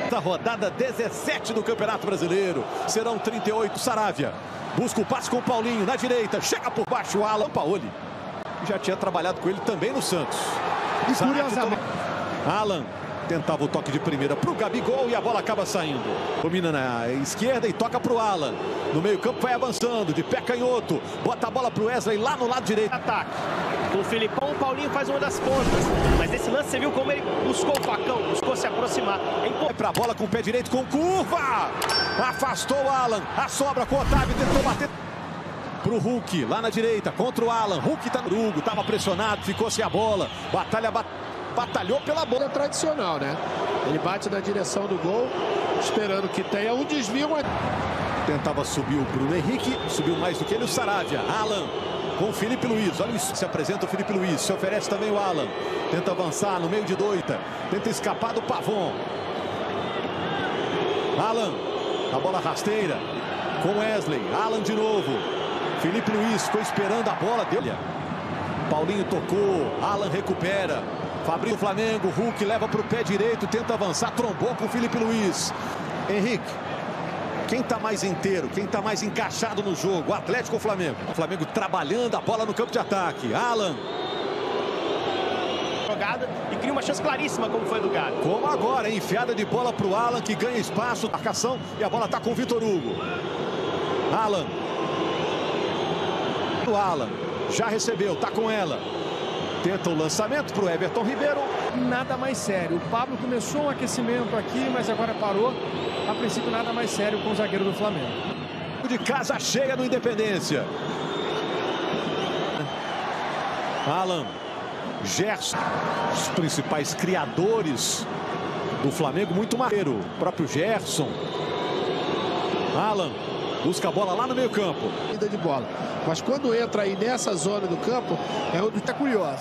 Da rodada 17 do Campeonato Brasileiro. Serão 38. Saravia busca o passe com o Paulinho na direita. Chega por baixo o Alan Paoli. Já tinha trabalhado com ele também no Santos. E curiosamente, Alan tentava o toque de primeira para o Gabigol e a bola acaba saindo. Domina na esquerda e toca para o Alan. No meio campo vai avançando, de pé canhoto. Bota a bola para o Wesley lá no lado direito. Ataque. Com o Filipão, o Paulinho faz uma das pontas. Mas nesse lance você viu como ele buscou o facão, buscou se aproximar. Vai para a bola com o pé direito, com curva. Afastou o Alan. A sobra com o Otávio, tentou bater. Para o Hulk, lá na direita, contra o Alan. Hulk tá no Hugo, estava pressionado, ficou sem a bola. Batalhou pela bola. é tradicional, né? Ele bate na direção do gol, esperando que tenha um desvio. Tentava subir o Bruno Henrique, subiu mais do que ele o Saravia. Alan com o Felipe Luiz, olha isso, se apresenta o Felipe Luiz, se oferece também o Alan. Tenta avançar no meio de doita, tenta escapar do Pavon. Alan, a bola rasteira, com Wesley, Alan de novo. Felipe Luiz ficou esperando a bola dele. Paulinho tocou, Alan recupera. Fabrício do Flamengo, Hulk leva para o pé direito, tenta avançar, trombou com o Felipe Luiz. Henrique, quem está mais inteiro, quem está mais encaixado no jogo? O Atlético ou o Flamengo? O Flamengo trabalhando a bola no campo de ataque. Alan. Jogada e cria uma chance claríssima, como foi do Galo. Como agora, hein? Enfiada de bola para o Alan, que ganha espaço, marcação, e a bola está com o Vitor Hugo. Alan. O Alan já recebeu, está com ela. Tenta o lançamento para o Everton Ribeiro. Nada mais sério. O Pablo começou um aquecimento aqui, mas agora parou. A princípio, nada mais sério com o zagueiro do Flamengo. De casa cheia no Independência. Alan, Gerson, os principais criadores do Flamengo, muito maneiro. O próprio Gerson. Alan busca a bola lá no meio campo. De bola. Mas quando entra aí nessa zona do campo, é onde está curiosa.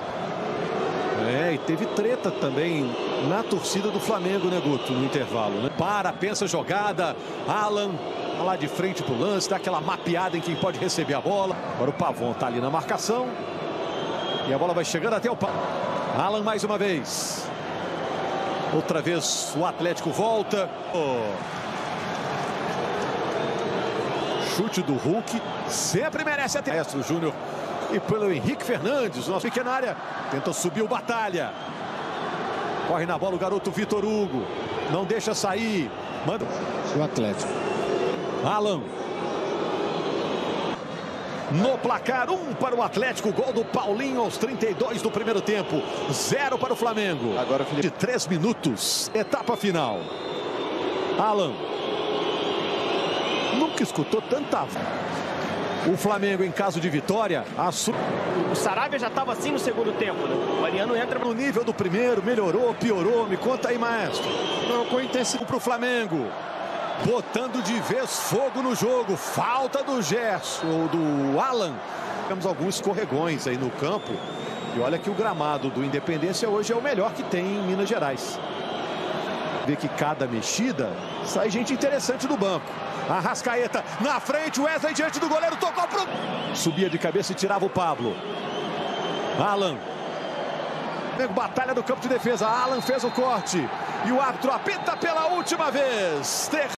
E teve treta também na torcida do Flamengo, né, Guto, no intervalo, né? Pensa jogada, Alan lá de frente pro lance, dá aquela mapeada em quem pode receber a bola. Agora o Pavon tá ali na marcação. E a bola vai chegando até o Pavon. Alan mais uma vez. Outra vez o Atlético volta. Chute do Hulk, sempre merece até. Maestro Júnior e pelo Henrique Fernandes, nosso pequena área, tenta subir o Batalha. Corre na bola o garoto Vitor Hugo, não deixa sair. Manda o Atlético. Alan. No placar, 1 para o Atlético, gol do Paulinho aos 32 do primeiro tempo, 0 para o Flamengo. Agora o Felipe. De 3 minutos, etapa final. Alan. Nunca escutou tanta. O Flamengo, em caso de vitória, o Saravia já estava assim no segundo tempo, né? O Mariano entra no nível do primeiro, melhorou, piorou. Me conta aí, maestro. Não, com intensidade para o Flamengo, botando de vez fogo no jogo. Falta do Gerson, ou do Alan. Temos alguns escorregões aí no campo. E olha que o gramado do Independência hoje é o melhor que tem em Minas Gerais. Vê que cada mexida sai gente interessante do banco. Arrascaeta na frente, Wesley diante do goleiro, tocou pro... Subia de cabeça e tirava o Pablo. Alan. Batalha do campo de defesa, Alan fez o corte. E o árbitro apita pela última vez.